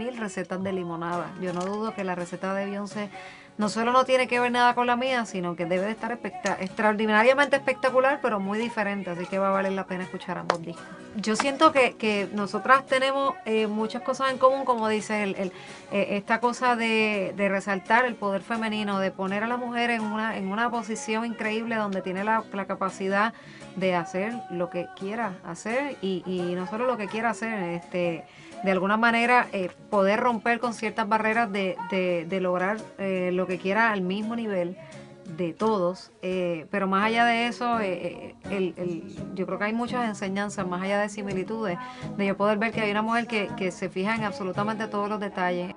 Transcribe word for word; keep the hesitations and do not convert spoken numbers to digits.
mil recetas de limonada. Yo no dudo que la receta de Beyoncé no solo no tiene que ver nada con la mía, sino que debe de estar espectac- extraordinariamente espectacular, pero muy diferente, así que va a valer la pena escuchar ambos discos. Yo siento que, que nosotras tenemos eh, muchas cosas en común, como dice el, el, eh, esta cosa de, de resaltar el poder femenino, de poner a la mujer en una, en una posición increíble donde tiene la, la capacidad de hacer lo que quiera hacer y, y no solo lo que quiera hacer, este de alguna manera eh, poder romper con ciertas barreras de, de, de lograr eh, lo que quiera al mismo nivel de todos, eh, pero más allá de eso, eh, eh, el, el, yo creo que hay muchas enseñanzas, más allá de similitudes, de yo poder ver que hay una mujer que, que se fija en absolutamente todos los detalles.